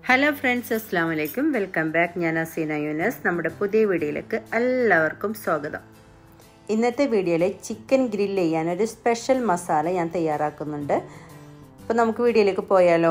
Hello friends, അസ്സലാമു അലൈക്കും. Welcome back. ഞാൻ അസീന യൂനസ്. നമ്മുടെ പുതിയ വീഡിയോയിലേക്ക് എല്ലാവർക്കും സ്വാഗതം. ഇന്നത്തെ വീഡിയോയിൽ ചിക്കൻ ഗ്രില്ല് ചെയ്യാൻ ഒരു സ്പെഷ്യൽ മസാല ഞാൻ തയ്യാറാക്കുന്നുണ്ട്. അപ്പോൾ നമുക്ക് വീഡിയോയിലേക്ക് പോയാലോ.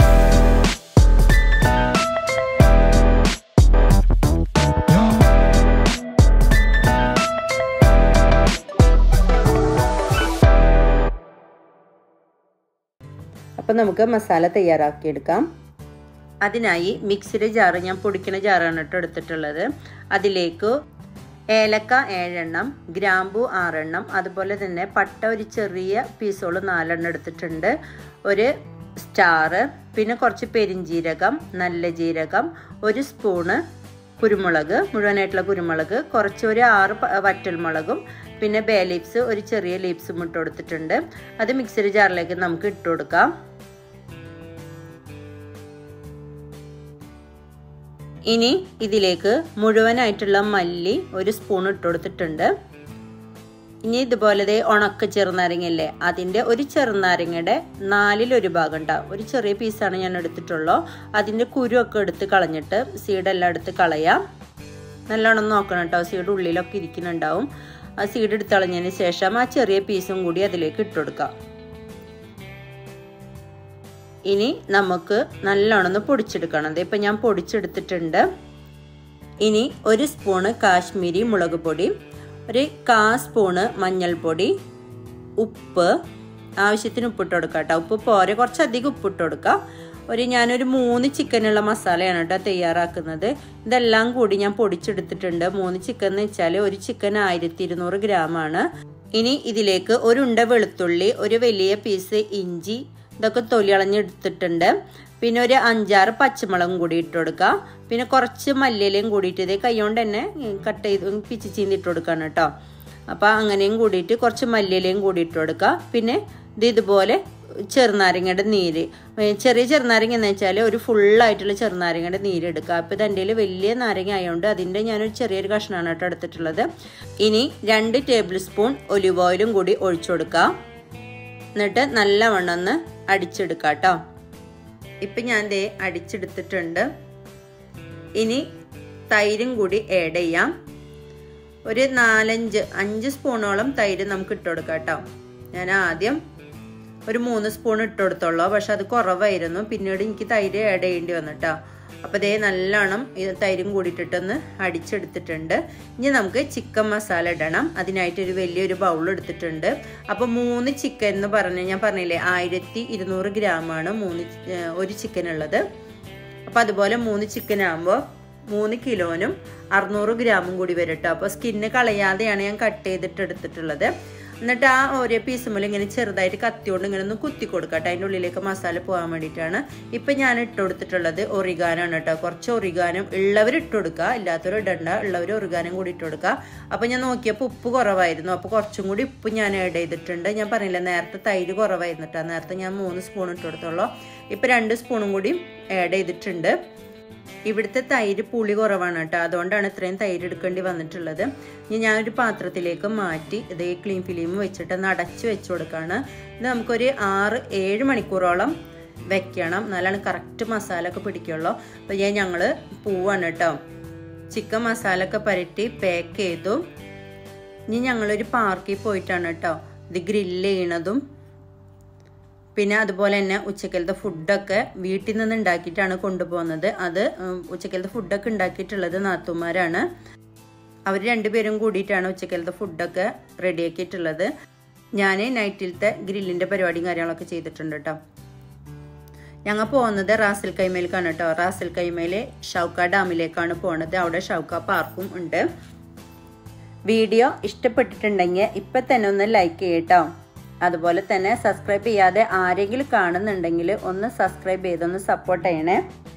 അപ്പോൾ നമുക്ക് മസാല തയ്യാറാക്കിയെടുക്കാം. അതിനായി മിക്സിയുടെ ജാറ്, ഞാൻ പൊടിക്കുന്ന ജാറാണ് കേട്ടോ എടുത്തിട്ടുള്ളത്. അതിലേക്ക് ഏലക്ക 7 എണ്ണം, ഗ്രാമ്പു 6 എണ്ണം, അതുപോലെ തന്നെ പട്ട ഒരു ചെറിയ പീസോള് 4 എണ്ണം എടുത്തിട്ടുണ്ട്, ഒരു സ്റ്റാർ, പിന്നെ കുറച്ച് പെരിഞ്ജീരകം, നല്ല ജീരകം, 1 സ്പൂണ് കുരുമുളക്, മുഴുവനായിട്ടുള്ള കുരുമുളക്, കുറച്ച് ഒരു 6 വറ്റൽമുളകും, പിന്നെ ബേ ലീവ്സ് ഒരു ചെറിയ ലീവ്സും ഇട്ട് കൊടുത്തിട്ടുണ്ട്. അത് മിക്സിയുടെ ജാറിലേക്ക് നമുക്ക് ഇട്ട് കൊടുക്കാം. ഇനി ഇതിലേക്ക് മുഴുവനായിട്ടുള്ള മല്ലി 1 സ്പൂൺ ഇട്ട് കൊടുത്തിട്ടുണ്ട്. ഇനി ഇതുപോലെ ഉണക്ക ചെറുനാരങ്ങയല്ലേ, അതിൻ്റെ ഒരു ചെറുനാരങ്ങയുടെ 4/1 ഭാഗം ഉണ്ടാവും. ഒരു ചെറിയ പീസാണ് ഞാൻ എടുത്തിട്ടുള്ളൂ. അതിൻ്റെ കുരുവൊക്കെ എടുത്ത് കളഞ്ഞിട്ട് സീഡെല്ലാം എടുത്ത് കളയാം. നല്ലോണം നോക്കണം കേട്ടോ, സീഡ് ഉള്ളിലൊക്കെ ഇരിക്കുന്നുണ്ടാവും. ആ സീഡ് എടുത്ത് കളഞ്ഞതിന് ശേഷം ആ ചെറിയ പീസും കൂടി അതിലേക്ക് ഇട്ട് കൊടുക്കാം. ഇനി നമുക്ക് നല്ലോണം പൊടിച്ചെടുക്കണം. ഇപ്പം ഞാൻ പൊടിച്ചെടുത്തിട്ടുണ്ട്. ഇനി 1 സ്പൂണ് കാശ്മീരി മുളക് പൊടി, ഒരു 1/4 സ്പൂണ് മഞ്ഞൾപ്പൊടി, ഉപ്പ്, ആവശ്യത്തിന് ഉപ്പിട്ട് കൊടുക്കാം കേട്ടോ. ഉപ്പ് പോരെ, കുറച്ചധികം ഉപ്പിട്ട് കൊടുക്കാം. ഞാനൊരു 3 ചിക്കനുള്ള മസാലയാണ് കേട്ടോ തയ്യാറാക്കുന്നത്. ഇതെല്ലാം കൂടി ഞാൻ പൊടിച്ചെടുത്തിട്ടുണ്ട്. 3 ചിക്കൻ എന്ന് വെച്ചാൽ ഒരു ചിക്കൻ 1200 ഗ്രാമാണ്. ഇനി ഇതിലേക്ക് 1 ഉണ്ട വെളുത്തുള്ളി, ഒരു വലിയ പീസ് ഇഞ്ചി, ഇതൊക്കെ തൊലി കളഞ്ഞെടുത്തിട്ടുണ്ട്. പിന്നെ ഒരു 5-6 പച്ചമുളകും കൂടി ഇട്ട് കൊടുക്കാം. പിന്നെ കുറച്ച് മല്ലിയിലയും കൂടിയിട്ട് ഇതേ കൈകൊണ്ട് തന്നെ കട്ട് ചെയ്ത് പിച്ചി ചീന്തിട്ട് കൊടുക്കണം കേട്ടോ. അപ്പം അങ്ങനെയും കൂടിയിട്ട് കുറച്ച് മല്ലിയിലയും കൂടി ഇട്ട് കൊടുക്കുക. പിന്നെ ഇതുപോലെ ചെറുനാരങ്ങയുടെ നീര്, ചെറിയ ചെറുനാരങ്ങ എന്ന് വെച്ചാൽ ഒരു ഫുള്ളായിട്ടുള്ള ചെറുനാരങ്ങയുടെ നീര് എടുക്കുക. അപ്പോൾ ഇത് എൻ്റെ വലിയ നാരങ്ങ ആയതുകൊണ്ട് അതിൻ്റെ ഞാനൊരു ചെറിയൊരു കഷ്ണമാണ് കേട്ടോ എടുത്തിട്ടുള്ളത്. ഇനി 2 ടേബിൾ സ്പൂൺ ഒലിവ് ഓയിലും കൂടി ഒഴിച്ചു കൊടുക്കുക. എന്നിട്ട് നല്ലവണ്ണം ഒന്ന് അടിച്ചെടുക്കാം കേട്ടോ. ഇപ്പം ഞാൻ ദേ അടിച്ചെടുത്തിട്ടുണ്ട്. ഇനി തൈരും കൂടി ആഡ് ചെയ്യാം. ഒരു 4-5 സ്പൂണോളം തൈര് നമുക്ക് ഇട്ട് കൊടുക്കാം കേട്ടോ. ഞാൻ ആദ്യം ഒരു 3 സ്പൂൺ ഇട്ട് കൊടുത്തോളൂ, പക്ഷെ അത് കുറവായിരുന്നു. പിന്നീട് എനിക്ക് തൈര് ആഡ് ചെയ്യേണ്ടി വന്നിട്ടോ. അപ്പോൾ ഇതേ നല്ലോണം തൈരും കൂടിയിട്ടൊന്ന് അടിച്ചെടുത്തിട്ടുണ്ട്. ഇനി നമുക്ക് ചിക്കൻ മസാല ഇടണം. അതിനായിട്ട് ഒരു വലിയൊരു ബൗൾ എടുത്തിട്ടുണ്ട്. അപ്പോൾ 3 ചിക്കൻ എന്ന് ഞാൻ പറഞ്ഞില്ലേ 1200 ഗ്രാമാണ് ഒരു ചിക്കൻ ഉള്ളത്. അപ്പോൾ അതുപോലെ 3 ചിക്കൻ ആകുമ്പോൾ 3 കിലോനും 600 ഗ്രാമും കൂടി വരും കേട്ടോ. അപ്പോൾ സ്കിന്ന് കളയാതെയാണ് ഞാൻ കട്ട് ചെയ്തിട്ട് എടുത്തിട്ടുള്ളത്. എന്നിട്ട് ആ ഓരോ പീസുമ്പോൾ ഇങ്ങനെ ചെറുതായിട്ട് കത്തിയോണ്ട് ഇങ്ങനെ ഒന്ന് കുത്തി കൊടുക്കാം കേട്ടോ. അതിൻ്റെ ഉള്ളിലേക്ക് മസാല പോകാൻ വേണ്ടിയിട്ടാണ്. ഇപ്പം ഞാൻ ഇട്ട് കൊടുത്തിട്ടുള്ളത് ഒറിഗാനാണ് കേട്ടോ. കുറച്ച് ഒറിഗാനും ഉള്ളവർ ഇട്ട് കൊടുക്കുക, ഇല്ലാത്തവർ ഇടണ്ട. ഉള്ളവർ ഒറിഗാനും കൂടി ഇട്ട് കൊടുക്കുക. അപ്പോൾ ഞാൻ നോക്കിയപ്പോൾ ഉപ്പ് കുറവായിരുന്നു. അപ്പോൾ കുറച്ചും കൂടി ഉപ്പ് ഞാൻ ആഡ് ചെയ്തിട്ടുണ്ട്. ഞാൻ പറഞ്ഞില്ല നേരത്തെ തൈര് കുറവായിരുന്നു കേട്ടോ. നേരത്തെ ഞാൻ 3 സ്പൂൺ ഇട്ട് കൊടുത്തോളൂ. ഇപ്പം 2 സ്പൂണും കൂടി ആഡ് ചെയ്തിട്ടുണ്ട്. ഇവിടുത്തെ തൈര് പുളി കുറവാണ് കേട്ടോ, അതുകൊണ്ടാണ് ഇത്രയും തൈര് എടുക്കേണ്ടി വന്നിട്ടുള്ളത്. ഇനി ഞാനൊരു പാത്രത്തിലേക്ക് മാറ്റി ഇതേ ക്ലീൻ ഫിലിം വെച്ചിട്ട് ഒന്ന് അടച്ച് വെച്ച് കൊടുക്കുകയാണ്. ഇത് നമുക്കൊരു 6-7 മണിക്കൂറോളം വെക്കണം, എന്നാലാണ് കറക്റ്റ് മസാല ഒക്കെ പിടിക്കുള്ളൂ. അപ്പോൾ ഞങ്ങൾ പോവാണ് കേട്ടോ. ചിക്കൻ മസാല ഒക്കെ പരട്ടി പാക്ക് ചെയ്തു. ഇനി ഞങ്ങളൊരു പാർക്കിൽ പോയിട്ടാണ് കേട്ടോ ഇത് ഗ്രില്ല് ചെയ്യണതും. പിന്നെ അതുപോലെ തന്നെ ഉച്ചക്കലത്തെ ഫുഡൊക്കെ വീട്ടിൽ നിന്ന് ഉണ്ടാക്കിയിട്ടാണ് കൊണ്ടുപോകുന്നത്. അത് ഉച്ചക്കലത്തെ ഫുഡൊക്കെ ഉണ്ടാക്കിയിട്ടുള്ളത് നാത്തൂമാരാണ്. അവർ 2 പേരും കൂടിയിട്ടാണ് ഉച്ചക്കലത്തെ ഫുഡൊക്കെ റെഡിയാക്കിയിട്ടുള്ളത്. ഞാൻ നൈറ്റിലത്തെ ഗ്രില്ലിൻ്റെ പരിപാടിയും കാര്യങ്ങളൊക്കെ ചെയ്തിട്ടുണ്ട് കേട്ടോ. ഞങ്ങൾ പോകുന്നത് റാസൽ കൈമയിലേക്കാണ് കേട്ടോ. റാസൽ കൈമയിലെ ഷൗക്ക ഡാമിലേക്കാണ് പോകുന്നത്. അവിടെ ഷൗക്ക പാർക്കും ഉണ്ട്. വീഡിയോ ഇഷ്ടപ്പെട്ടിട്ടുണ്ടെങ്കിൽ ഇപ്പം തന്നെ ഒന്ന് ലൈക്ക് ചെയ്യട്ടോ. അതുപോലെ തന്നെ സബ്സ്ക്രൈബ് ചെയ്യാതെ ആരെങ്കിലും കാണുന്നുണ്ടെങ്കിൽ ഒന്ന് സബ്സ്ക്രൈബ് ചെയ്തൊന്ന് സപ്പോർട്ട് ചെയ്യണേ.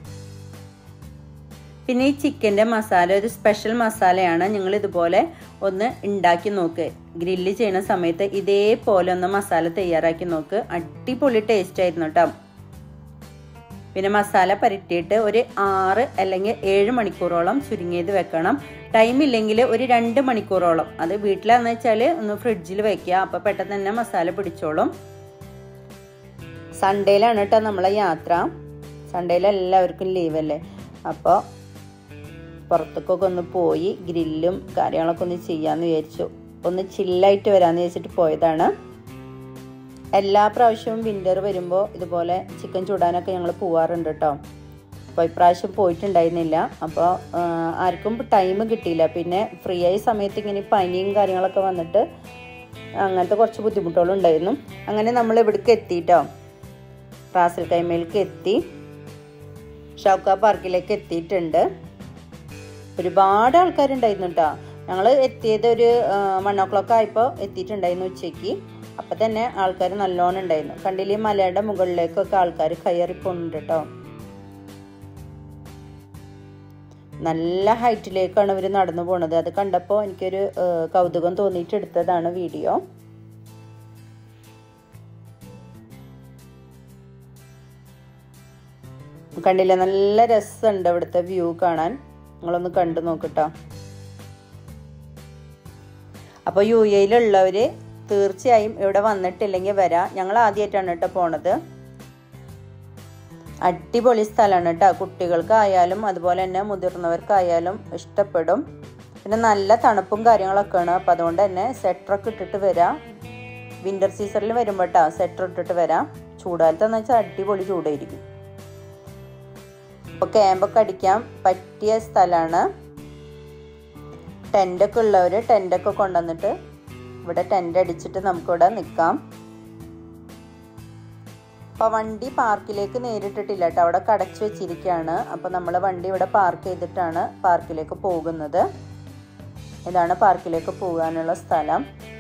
പിന്നെ ഈ ചിക്കൻ്റെ മസാല ഒരു സ്പെഷ്യൽ മസാലയാണ്. നിങ്ങൾ ഇതുപോലെ ഒന്ന് ഉണ്ടാക്കി നോക്ക്. ഗ്രില്ല് ചെയ്യുന്ന സമയത്ത് ഇതേപോലെ ഒന്ന് മസാല തയ്യാറാക്കി നോക്ക്. അടിപൊളി ടേസ്റ്റ് ആയിരുന്നു കേട്ടോ. പിന്നെ മസാല പരട്ടിയിട്ട് ഒരു 6 അല്ലെങ്കിൽ 7 മണിക്കൂറോളം ചുരുങ്ങിയത് വെക്കണം. ടൈം ഇല്ലെങ്കിൽ ഒരു 2 മണിക്കൂറോളം. അത് വീട്ടിലാണെന്ന് വെച്ചാൽ ഒന്ന് ഫ്രിഡ്ജിൽ വെക്കുക. അപ്പോൾ പെട്ടെന്ന് തന്നെ മസാല പിടിച്ചോളും. സൺഡേയിലാണ് കേട്ടോ നമ്മളെ യാത്ര. സൺഡേയിൽ എല്ലാവർക്കും ലീവല്ലേ. അപ്പോൾ പുറത്തേക്കൊക്കെ ഒന്ന് പോയി ഗ്രില്ലും കാര്യങ്ങളൊക്കെ ഒന്ന് ചെയ്യാമെന്ന് വിചാരിച്ചു. ഒന്ന് ചില്ലായിട്ട് വരാമെന്ന് വിചാരിച്ചിട്ട് പോയതാണ്. എല്ലാ പ്രാവശ്യവും വിൻ്റർ വരുമ്പോൾ ഇതുപോലെ ചിക്കൻ ചുടാനൊക്കെ ഞങ്ങൾ പോവാറുണ്ട് കേട്ടോ. അപ്പോൾ ഇപ്രാവശ്യം പോയിട്ടുണ്ടായിരുന്നില്ല. അപ്പോൾ ആർക്കും ടൈം കിട്ടിയില്ല. പിന്നെ ഫ്രീ ആയ സമയത്ത് ഇങ്ങനെ പനിയും കാര്യങ്ങളൊക്കെ വന്നിട്ട് അങ്ങനത്തെ കുറച്ച് ബുദ്ധിമുട്ടുകളുണ്ടായിരുന്നു. അങ്ങനെ നമ്മൾ ഇവിടേക്ക് എത്തിയിട്ടോ, റാസൽ കൈമയിലേക്ക് എത്തി, ഷൗക്ക പാർക്കിലേക്ക് എത്തിയിട്ടുണ്ട്. ഒരുപാട് ആൾക്കാരുണ്ടായിരുന്നു കേട്ടോ. ഞങ്ങൾ എത്തിയത് ഒരു 1 o'clock ആയപ്പോൾ എത്തിയിട്ടുണ്ടായിരുന്നു ഉച്ചയ്ക്ക്. അപ്പം തന്നെ ആൾക്കാർ നല്ലോണം ഉണ്ടായിരുന്നു. കണ്ടില്ലേ, മലയുടെ മുകളിലേക്കൊക്കെ ആൾക്കാർ കയറിപ്പോണ്ട് കേട്ടോ. നല്ല ഹൈറ്റിലേക്കാണ് ഇവർ നടന്നു പോണത്. അത് കണ്ടപ്പോൾ എനിക്കൊരു കൗതുകം തോന്നിയിട്ട് എടുത്തതാണ് വീഡിയോ. കണ്ടില്ലേ, നല്ല രസമുണ്ട് ഇവിടുത്തെ വ്യൂ കാണാൻ. നിങ്ങളൊന്ന് കണ്ടു നോക്കട്ടോ. അപ്പോൾ UAE-യിലുള്ളവർ തീർച്ചയായും ഇവിടെ വന്നിട്ടില്ലെങ്കിൽ വരാം. ഞങ്ങൾ ആദ്യമായിട്ടാണ് കേട്ടോ പോണത്. അടിപൊളി സ്ഥലമാണ് കേട്ടോ. കുട്ടികൾക്കായാലും അതുപോലെ തന്നെ മുതിർന്നവർക്കായാലും ഇഷ്ടപ്പെടും. പിന്നെ നല്ല തണുപ്പും കാര്യങ്ങളൊക്കെയാണ്. അപ്പം അതുകൊണ്ട് തന്നെ സ്വെറ്ററൊക്കെ ഇട്ടിട്ട് വരാം. വിൻ്റർ സീസണിൽ വരുമ്പോൾ കേട്ടോ സ്വെറ്റർ ഇട്ടിട്ട് വരാം. ചൂടാലത്തെന്ന് വെച്ചാൽ അടിപൊളി ചൂടായിരിക്കും. അപ്പോൾ ക്യാമ്പൊക്കെ അടിക്കാൻ പറ്റിയ സ്ഥലമാണ്. ടെൻ്റൊക്കെ ഉള്ളവർ ടെൻ്റൊക്കെ കൊണ്ടുവന്നിട്ട് ഇവിടെ ടെൻ്റ് അടിച്ചിട്ട് നമുക്കിവിടെ നിൽക്കാം. അപ്പോൾ വണ്ടി പാർക്കിലേക്ക് നേരിട്ടിട്ടില്ല കേട്ടോ, അവിടെ കടച്ചു വെച്ചിരിക്കുകയാണ്. അപ്പോൾ നമ്മൾ വണ്ടി ഇവിടെ പാർക്ക് ചെയ്തിട്ടാണ് പാർക്കിലേക്ക് പോകുന്നത്. ഇതാണ് പാർക്കിലേക്ക് പോകാനുള്ള സ്ഥലം.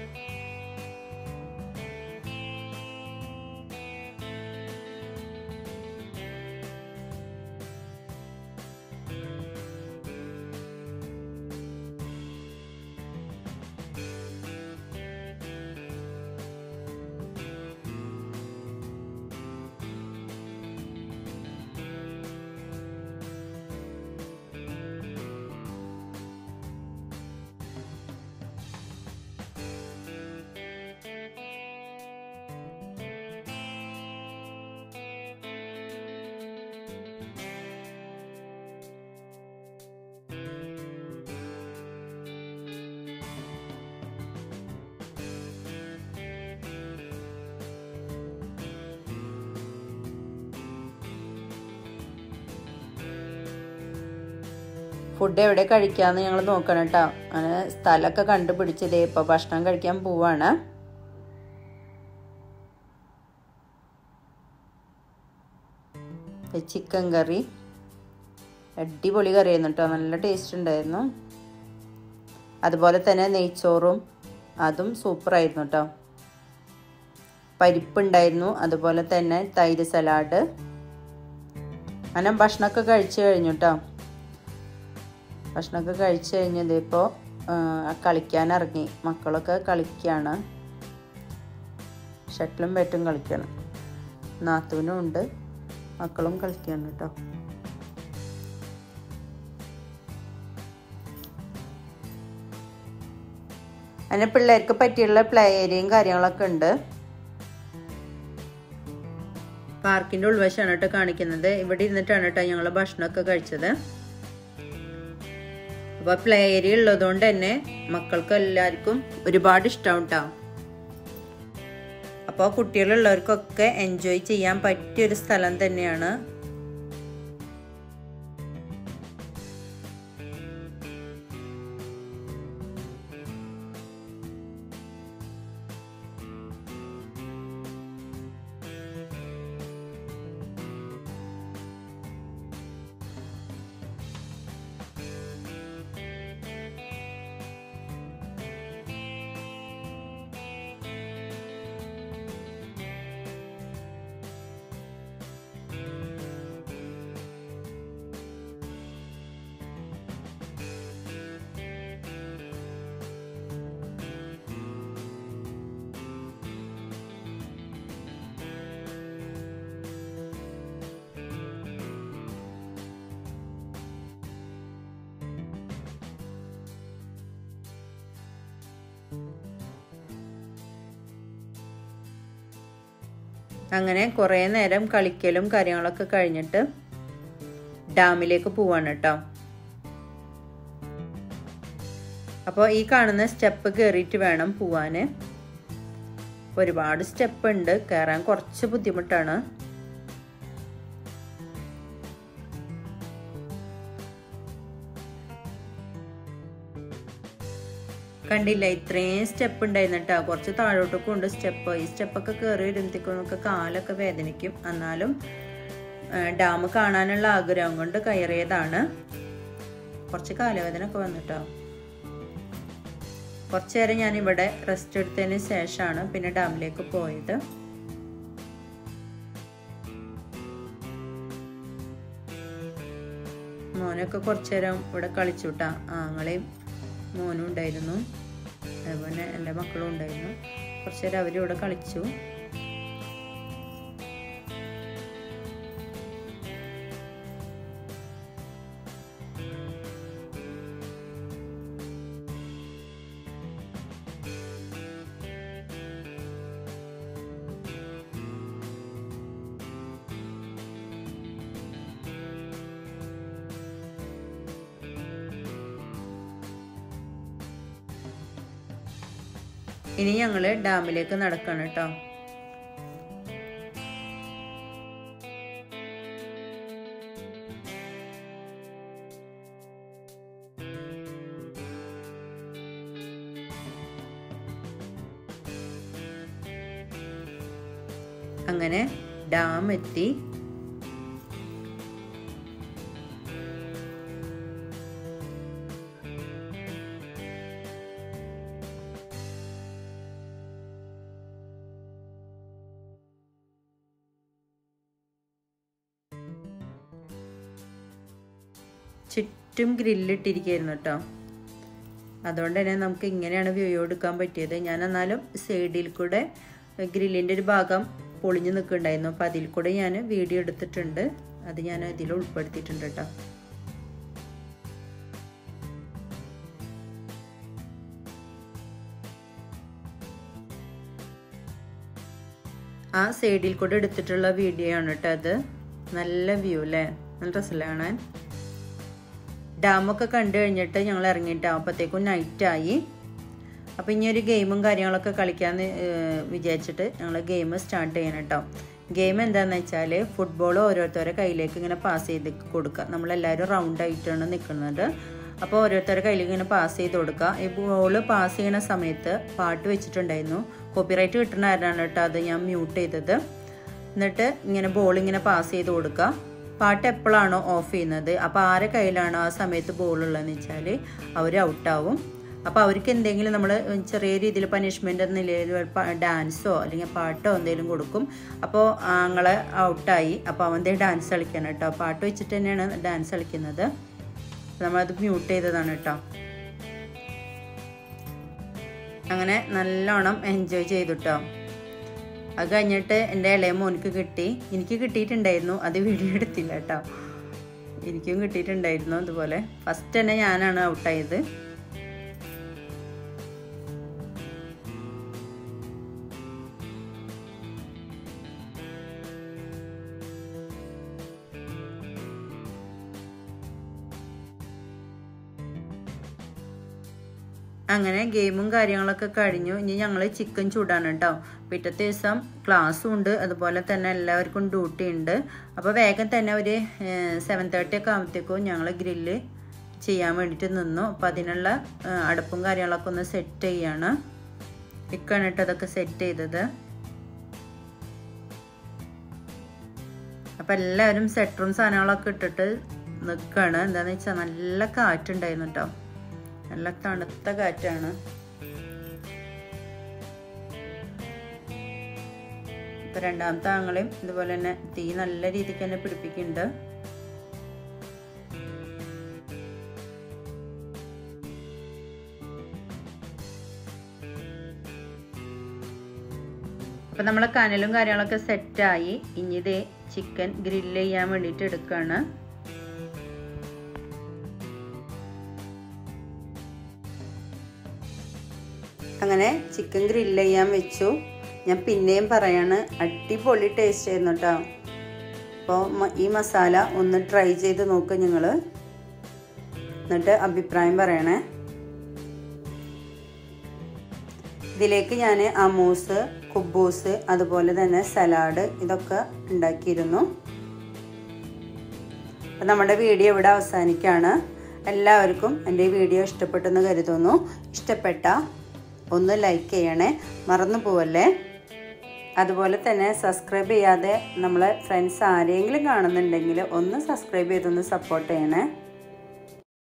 ഫുഡ് എവിടെ കഴിക്കാമെന്ന് ഞങ്ങൾ നോക്കണം കേട്ടോ. അങ്ങനെ സ്ഥലമൊക്കെ കണ്ടുപിടിച്ചതേ ഇപ്പോൾ ഭക്ഷണം കഴിക്കാൻ പോവാണ്. ചിക്കൻ കറി അടിപൊളി കറിയായിരുന്നു കേട്ടോ, നല്ല ടേസ്റ്റ് ഉണ്ടായിരുന്നു. അതുപോലെ തന്നെ നെയ്ച്ചോറും അതും സൂപ്പറായിരുന്നു കേട്ടോ. പരിപ്പുണ്ടായിരുന്നു, അതുപോലെ തന്നെ തൈര് സലാഡ്. അങ്ങനെ ഭക്ഷണമൊക്കെ കഴിച്ചു കഴിഞ്ഞു കേട്ടോ. ഭക്ഷണമൊക്കെ കഴിച്ചു കഴിഞ്ഞത് ഇപ്പോൾ കളിക്കാനിറങ്ങി. മക്കളൊക്കെ കളിക്കുകയാണ്, ഷട്ടിലും ബാറ്റും കളിക്കണം. നാത്തൂനും ഉണ്ട്, മക്കളും കളിക്കുകയാണ് കേട്ടോ. അങ്ങനെ പിള്ളേർക്ക് പറ്റിയുള്ള പ്ലേ ഏരിയയും കാര്യങ്ങളൊക്കെ ഉണ്ട്. പാർക്കിൻ്റെ ഉൾവശമാണ് കേട്ടോ കാണിക്കുന്നത്. ഇവിടെ ഇരുന്നിട്ടാണ് കേട്ടോ ഞങ്ങൾ ഭക്ഷണമൊക്കെ കഴിച്ചത്. അപ്പോൾ പ്ലേ ഏരിയ ഉള്ളതുകൊണ്ട് തന്നെ മക്കൾക്ക് എല്ലാവർക്കും ഒരുപാട് ഇഷ്ടം കേട്ടോ. അപ്പോൾ കുട്ടികളുള്ളവർക്കൊക്കെ എൻജോയ് ചെയ്യാൻ പറ്റിയൊരു സ്ഥലം തന്നെയാണ്. അങ്ങനെ കുറേ നേരം കളിക്കലും കാര്യങ്ങളൊക്കെ കഴിഞ്ഞിട്ട് ഡാമിലേക്ക് പോവാണ് കേട്ടോ. അപ്പോൾ ഈ കാണുന്ന സ്റ്റെപ്പ് കയറിയിട്ട് വേണം പോവാൻ. ഒരുപാട് സ്റ്റെപ്പ് ഉണ്ട്, കയറാൻ കുറച്ച് ബുദ്ധിമുട്ടാണ്. കണ്ടില്ല, ഇത്രയും സ്റ്റെപ്പ് ഉണ്ടായിരുന്നു കേട്ടോ. കുറച്ച് താഴോട്ടൊക്കെ ഉണ്ട് സ്റ്റെപ്പ്. ഈ സ്റ്റെപ്പൊക്കെ കയറി വരുമ്പോഴത്തേക്കൊക്കെ കാലൊക്കെ വേദനിക്കും. എന്നാലും ഡാം കാണാനുള്ള ആഗ്രഹം കൊണ്ട് കയറിയതാണ്. കുറച്ച് കാലവേദന ഒക്കെ വന്നിട്ടോ. കുറച്ചു നേരം ഞാനിവിടെ റെസ്റ്റ് എടുത്തതിന് ശേഷമാണ് പിന്നെ ഡാമിലേക്ക് പോയത്. മോനൊക്കെ കുറച്ചു നേരം ഇവിടെ കളിച്ചുട്ടാ. ആങ്ങളെയും മോനും ഉണ്ടായിരുന്നു, അതുപോലെ എൻ്റെ മക്കളും ഉണ്ടായിരുന്നു. കുറച്ചു നേരം അവരിവിടെ കളിച്ചു. ഇനി ഞങ്ങള് ഡാമിലേക്ക് നടക്കണം കേട്ടോ. അങ്ങനെ ഡാം എത്തി. ചുറ്റും ഗ്രില്ലിട്ടിരിക്കുകയായിരുന്നു കേട്ടോ. അതുകൊണ്ട് തന്നെ നമുക്ക് ഇങ്ങനെയാണ് വ്യൂ എടുക്കാൻ പറ്റിയത്. ഞാൻ എന്നാലും സൈഡിൽ കൂടെ ഗ്രില്ലിൻ്റെ ഒരു ഭാഗം പൊളിഞ്ഞു നിൽക്കുന്നുണ്ടായിരുന്നു. അപ്പോൾ അതിൽ കൂടെ ഞാൻ വീഡിയോ എടുത്തിട്ടുണ്ട്. അത് ഞാൻ ഇതിൽ ഉൾപ്പെടുത്തിയിട്ടുണ്ട് കേട്ടോ. ആ സൈഡിൽ കൂടെ എടുത്തിട്ടുള്ള വീഡിയോ ആണ് കേട്ടോ അത്. നല്ല വ്യൂ അല്ലേ, നല്ല രസമല്ലേ കാണാൻ. ഡാമൊക്കെ കണ്ടു കഴിഞ്ഞിട്ട് ഞങ്ങൾ ഇറങ്ങിയിട്ടാവും. അപ്പോഴത്തേക്കും നൈറ്റായി. അപ്പോൾ ഇനി ഒരു ഗെയിമും കാര്യങ്ങളൊക്കെ കളിക്കാമെന്ന് വിചാരിച്ചിട്ട് ഞങ്ങൾ ഗെയിം സ്റ്റാർട്ട് ചെയ്യണം കേട്ടോ. ഗെയിം എന്താണെന്ന് വെച്ചാൽ ഫുട്ബോൾ ഓരോരുത്തരുടെ കയ്യിലേക്ക് ഇങ്ങനെ പാസ് ചെയ്ത് കൊടുക്കുക. നമ്മളെല്ലാവരും റൗണ്ടായിട്ടാണ് നിൽക്കുന്നത്. അപ്പോൾ ഓരോരുത്തരുടെ കയ്യിലേക്ക് ഇങ്ങനെ പാസ് ചെയ്ത് കൊടുക്കുക. ഈ ബോൾ പാസ് ചെയ്യണ സമയത്ത് പാട്ട് വെച്ചിട്ടുണ്ടായിരുന്നു. കോപ്പിറൈറ്റ് കിട്ടുന്ന ആരാണ് കേട്ടോ, അത് ഞാൻ മ്യൂട്ട് ചെയ്തത്. എന്നിട്ട് ഇങ്ങനെ ബോൾ ഇങ്ങനെ പാസ് ചെയ്ത് കൊടുക്കുക. പാട്ട് എപ്പോഴാണോ ഓഫ് ചെയ്യുന്നത്, അപ്പോൾ ആരെ കയ്യിലാണോ ആ സമയത്ത് ബോൾ ഉള്ളതെന്ന് വെച്ചാൽ അവർ ഔട്ടാവും. അപ്പോൾ അവർക്ക് എന്തെങ്കിലും നമ്മൾ ചെറിയ രീതിയിൽ പനിഷ്മെൻ്റ് എന്ന നിലയിൽ ഡാൻസോ അല്ലെങ്കിൽ പാട്ടോ എന്തെങ്കിലും കൊടുക്കും. അപ്പോൾ ആങ്ങളെ ഔട്ടായി, അപ്പോൾ അവൻ്റെ ഡാൻസ് കളിക്കണം കേട്ടോ. പാട്ട് വെച്ചിട്ട് തന്നെയാണ് ഡാൻസ് കളിക്കുന്നത്. നമ്മളത് മ്യൂട്ട് ചെയ്തതാണ് കേട്ടോ. അങ്ങനെ നല്ലോണം എൻജോയ് ചെയ്തു കേട്ടോ. അത് കഴിഞ്ഞിട്ട് എൻ്റെ ഇളയ മോനിക്ക് കിട്ടി. എനിക്ക് കിട്ടിയിട്ടുണ്ടായിരുന്നു, അത് വീഡിയോ എടുത്തില്ല കേട്ടോ. എനിക്കും കിട്ടിയിട്ടുണ്ടായിരുന്നു അതുപോലെ. ഫസ്റ്റ് തന്നെ ഞാനാണ് ഔട്ടായത്. അങ്ങനെ ഗെയിമും കാര്യങ്ങളൊക്കെ കഴിഞ്ഞു. ഇനി ഞങ്ങൾ ചിക്കൻ ചൂടാണ് കേട്ടോ. പിറ്റത്തെ ദിവസം ക്ലാസ്സും ഉണ്ട്, അതുപോലെ തന്നെ എല്ലാവർക്കും ഡ്യൂട്ടി ഉണ്ട്. അപ്പോൾ വേഗം തന്നെ ഒരു 7:30 ഒക്കെ ആകുമ്പോഴത്തേക്കും ഞങ്ങൾ ഗ്രില്ല് ചെയ്യാൻ വേണ്ടിയിട്ട് നിന്നു. അപ്പോൾ അതിനുള്ള അടുപ്പും കാര്യങ്ങളൊക്കെ ഒന്ന് സെറ്റ് ചെയ്യാണ്. ഇക്കാണ് കേട്ടോ അതൊക്കെ സെറ്റ് ചെയ്തത്. അപ്പോൾ എല്ലാവരും സെറ്ററും സാധനങ്ങളൊക്കെ ഇട്ടിട്ട് നിൽക്കുകയാണ്. എന്താണെന്ന് വെച്ചാൽ നല്ല കാറ്റുണ്ടായിരുന്നു കേട്ടോ. നല്ല തണുത്ത കാറ്റാണ്. ഇപ്പൊ രണ്ടാമത്തെ ആങ്ങളെയും ഇതുപോലെ തന്നെ തീ നല്ല രീതിക്ക് തന്നെ പിടിപ്പിക്കുന്നുണ്ട്. അപ്പൊ നമ്മളെ കനലും കാര്യങ്ങളൊക്കെ സെറ്റായി. ഇനി ഇതേ ചിക്കൻ ഗ്രില്ല് ചെയ്യാൻ വേണ്ടിയിട്ട് എടുക്കുകയാണ്. അങ്ങനെ ചിക്കൻ ഗ്രില്ല് ചെയ്യാൻ വെച്ചു. ഞാൻ പിന്നെയും പറയാണ്, അടിപൊളി ടേസ്റ്റ് ആയിരുന്നു കേട്ടോ. അപ്പോൾ ഈ മസാല ഒന്ന് ട്രൈ ചെയ്ത് നോക്കുക നിങ്ങൾ, എന്നിട്ട് അഭിപ്രായം പറയണേ. ഇതിലേക്ക് ഞാൻ അമൂസ്, കുബൂസ്, അതുപോലെ തന്നെ സലാഡ് ഇതൊക്കെ ഉണ്ടാക്കിയിരുന്നു. അപ്പം നമ്മുടെ വീഡിയോ ഇവിടെ അവസാനിക്കുകയാണ്. എല്ലാവർക്കും എൻ്റെ വീഡിയോ ഇഷ്ടപ്പെട്ടെന്ന് കരുതുന്നു. ഇഷ്ടപ്പെട്ട ഒന്ന് ലൈക്ക് ചെയ്യണേ, മറന്നു പോവല്ലേ. അതുപോലെ തന്നെ സബ്സ്ക്രൈബ് ചെയ്യാതെ നമ്മളെ ഫ്രണ്ട്സ് ആരെങ്കിലും കാണുന്നുണ്ടെങ്കിൽ ഒന്ന് സബ്സ്ക്രൈബ് ചെയ്തൊന്ന് സപ്പോർട്ട് ചെയ്യണേ.